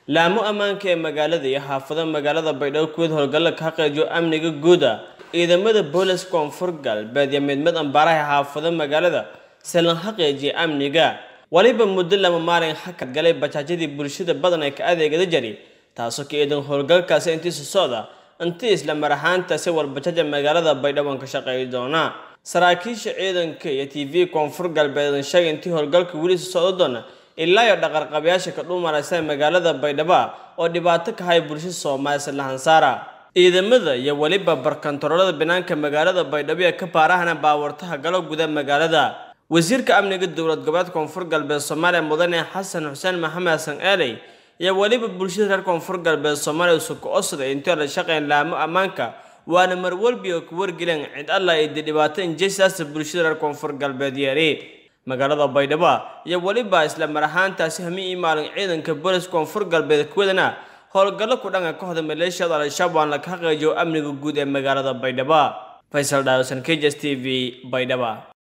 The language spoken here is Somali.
laamo ammaanka ee magaalada iyo xaafadaha magaalada Baydhabo kuwad howlgalla ka xaqiijiyo amniga guud ciidamada booliska koonfur galbeed iyo midmid ambaraha xaafadaha magaalada salan xaqiijiyo amniga waliba muddo lama maalin xakad galay bajaajyadii bulshada badan ay ka adeegada jari taasoo ka eedan howlgalkaas intiisa socda intii isla marahaantaasi warbaahinta magaalada Baydhabo ka shaqeey doona saraakiisha ciidanka iyo TV koonfur galbeed sheegay intii howlgalka wali socdo doona ilaa iyo dhaqarqabayaasha ka dhuumaraysa magaalada Baydhabo oo dhibaato ka hay bulshada Soomaaliyeed lahan saara ciidamada iyo waliba barkantaroolada banaanka magaalada Baydhabo ee ka baarahana baawartaha galo gudaha magaalada wasiirka amniga dawlad goboleedka koonfur galbeed Soomaaliya mudane Xasan Xuseen Maxamed Xasan Aaley iyo waliba bulshada reer koonfur galbeed Soomaaliya soo ka osday intii la shaqeyn laamo ammaanka waana mar walba ku wargelan cid Allah ay dhibaato injisaas bulshada reer koonfur galbeed yari magaalada Baydhabo iyo waliba isla marahaantaasi hami maalin ciidanka booliska koonfur galbeed kuwadana howlgallo ku dhanka kooxda maleeshiyada Al-Shabaab la ka xaqiijiyo amniga guud ee magaalada Baydhabo Faisal Dawson KJS TV Baydhabo